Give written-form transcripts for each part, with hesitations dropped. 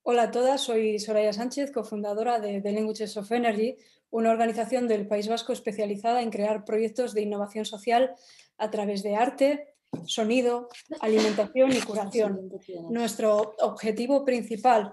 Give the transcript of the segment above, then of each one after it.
Hola a todas, soy Soraya Sánchez, cofundadora de The Languages of Energy, una organización del País Vasco especializada en crear proyectos de innovación social a través de arte, sonido, alimentación y curación. Nuestro objetivo principal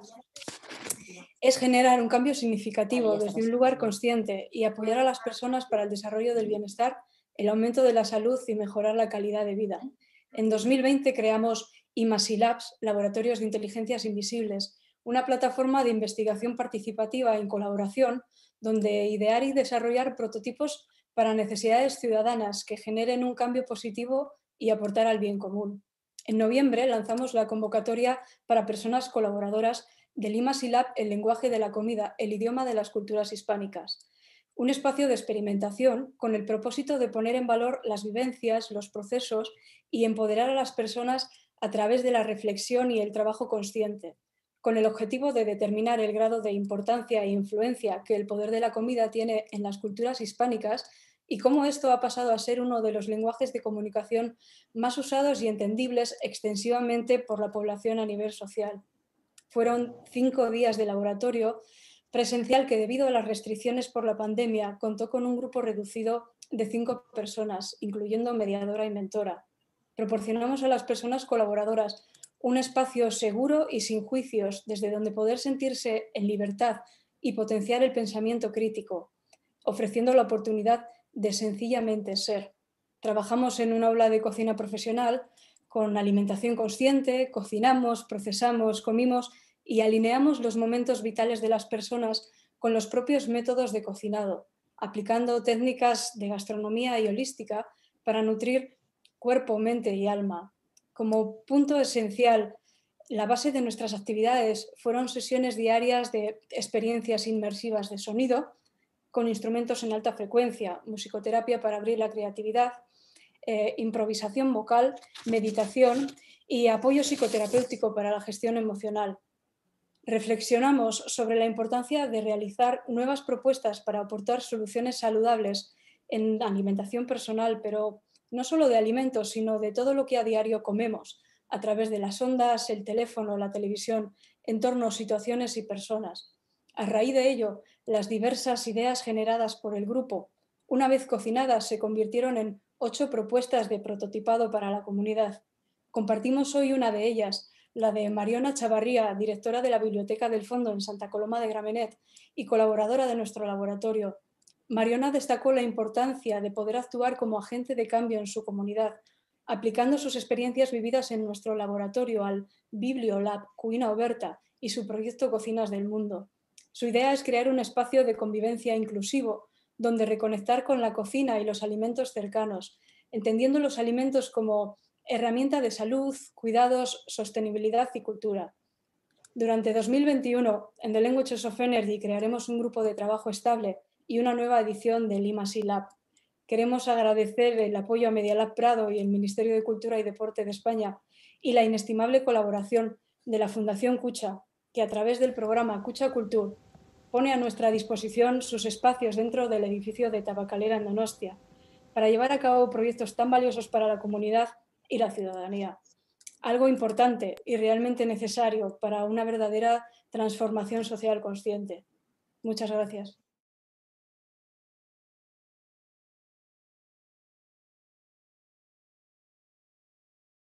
es generar un cambio significativo desde un lugar consciente y apoyar a las personas para el desarrollo del bienestar, el aumento de la salud y mejorar la calidad de vida. En 2020 creamos Imasilabs, Laboratorios de Inteligencias Invisibles, una plataforma de investigación participativa en colaboración donde idear y desarrollar prototipos para necesidades ciudadanas que generen un cambio positivo y aportar al bien común. En noviembre lanzamos la convocatoria para personas colaboradoras del Imasilab, el lenguaje de la comida, el idioma de las culturas hispánicas. Un espacio de experimentación con el propósito de poner en valor las vivencias, los procesos y empoderar a las personas a través de la reflexión y el trabajo consciente, con el objetivo de determinar el grado de importancia e influencia que el poder de la comida tiene en las culturas hispánicas y cómo esto ha pasado a ser uno de los lenguajes de comunicación más usados y entendibles extensivamente por la población a nivel social. Fueron 5 días de laboratorio presencial que, debido a las restricciones por la pandemia, contó con un grupo reducido de 5 personas, incluyendo mediadora y mentora. Proporcionamos a las personas colaboradoras un espacio seguro y sin juicios, desde donde poder sentirse en libertad y potenciar el pensamiento crítico, ofreciendo la oportunidad de sencillamente ser. Trabajamos en un aula de cocina profesional con alimentación consciente, cocinamos, procesamos, comimos y alineamos los momentos vitales de las personas con los propios métodos de cocinado, aplicando técnicas de gastronomía y holística para nutrir cuerpo, mente y alma. Como punto esencial, la base de nuestras actividades fueron sesiones diarias de experiencias inmersivas de sonido, con instrumentos en alta frecuencia, musicoterapia para abrir la creatividad, improvisación vocal, meditación y apoyo psicoterapéutico para la gestión emocional. Reflexionamos sobre la importancia de realizar nuevas propuestas para aportar soluciones saludables en alimentación personal, pero no solo de alimentos, sino de todo lo que a diario comemos, a través de las ondas, el teléfono, la televisión, entornos, situaciones y personas. A raíz de ello, las diversas ideas generadas por el grupo, una vez cocinadas, se convirtieron en 8 propuestas de prototipado para la comunidad. Compartimos hoy una de ellas, la de Mariona Chavarría, directora de la Biblioteca del Fondo en Santa Coloma de Gramenet y colaboradora de nuestro laboratorio. Mariona destacó la importancia de poder actuar como agente de cambio en su comunidad, aplicando sus experiencias vividas en nuestro laboratorio al Bibliolab Cuina Oberta y su proyecto Cocinas del Mundo. Su idea es crear un espacio de convivencia inclusivo, donde reconectar con la cocina y los alimentos cercanos, entendiendo los alimentos como herramienta de salud, cuidados, sostenibilidad y cultura. Durante 2021, en The Languages of Energy, crearemos un grupo de trabajo estable y una nueva edición del Imasilab. Queremos agradecer el apoyo a Medialab Prado y el Ministerio de Cultura y Deporte de España y la inestimable colaboración de la Fundación Kutxa, que a través del programa Kutxa Kultur pone a nuestra disposición sus espacios dentro del edificio de Tabacalera en Donostia, para llevar a cabo proyectos tan valiosos para la comunidad y la ciudadanía. Algo importante y realmente necesario para una verdadera transformación social consciente. Muchas gracias.